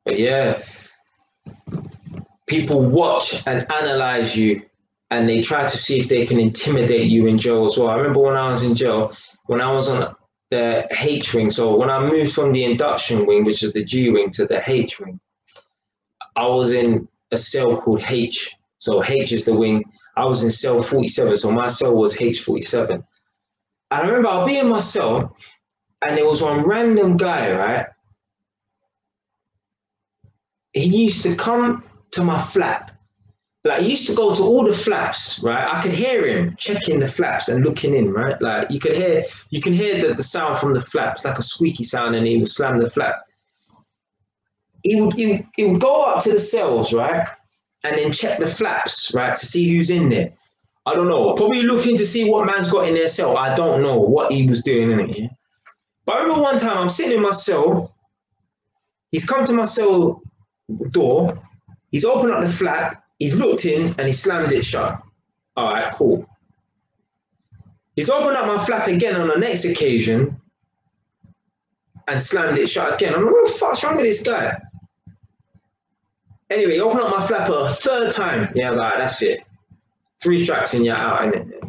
But yeah, people watch and analyze you, and they try to see if they can intimidate you in jail as well. I remember when I was in jail, when I was on the H wing. So when I moved from the induction wing, which is the G wing, to the H wing, I was in a cell called H. So H is the wing. I was in cell 47, so my cell was H47. I remember I'll be in my cell, and there was one random guy, right? He used to come to my flap. Like, he used to go to all the flaps, right? I could hear him checking the flaps and looking in, right? Like, you can hear the sound from the flaps, like a squeaky sound, and he would slam the flap. He would go up to the cells, right? And then check the flaps, right, to see who's in there. I don't know, probably looking to see what man's got in their cell. I don't know what he was doing in it. Yeah? But I remember one time I'm sitting in my cell. He's come to my cell door. He's opened up the flap. He's looked in and he slammed it shut. All right, cool. He's opened up my flap again on the next occasion and slammed it shut again. I'm like, what the fuck's wrong with this guy? Anyway, he opened up my flap a third time. Yeah, I was like, that's it. 3 strikes and you're out, innit?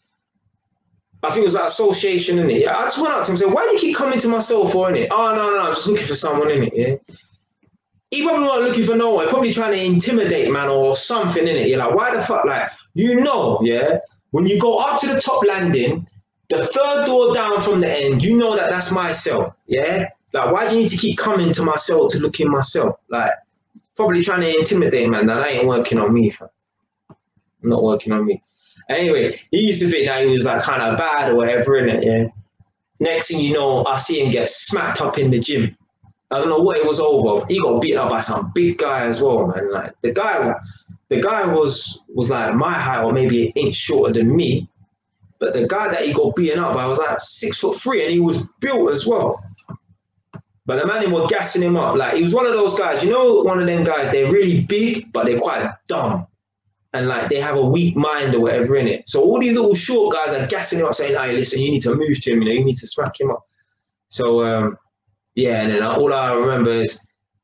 I think it was like association, innit? Yeah, I just went up to him and said, why do you keep coming to my cell for, innit? Oh, no, I'm just looking for someone, innit? Yeah. He probably wasn't looking for no one, probably trying to intimidate, man, or something, innit? You're like, why the fuck? Like, you know, yeah, when you go up to the top landing, the third door down from the end, you know that that's my cell, yeah? Like, why do you need to keep coming to my cell to look in my cell? Like, probably trying to intimidate, man. That ain't working on me, fam. Not working on me. Anyway, he used to think that he was like kind of bad or whatever, innit? Yeah. Next thing you know, I see him get smacked up in the gym. I don't know what it was over. He got beaten up by some big guy as well, man. Like the guy was like my height or maybe an inch shorter than me. But the guy that he got beaten up by was like 6'3" and he was built as well. But the man was gassing him up. Like, he was one of those guys, you know, one of them guys, they're really big, but they're quite dumb. And like, they have a weak mind or whatever in it. So all these little short guys are gassing him up saying, hey, listen, you need to move to him, you know, you need to smack him up. So, yeah, and then all I remember is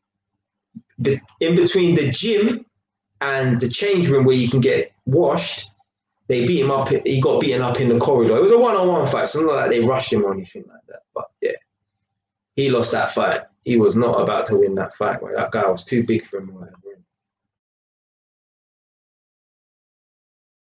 in between the gym and the change room where you can get washed, they beat him up. He got beaten up in the corridor. It was a one-on-one fight, so not like they rushed him or anything like that. But yeah, he lost that fight. He was not about to win that fight. That guy was too big for him.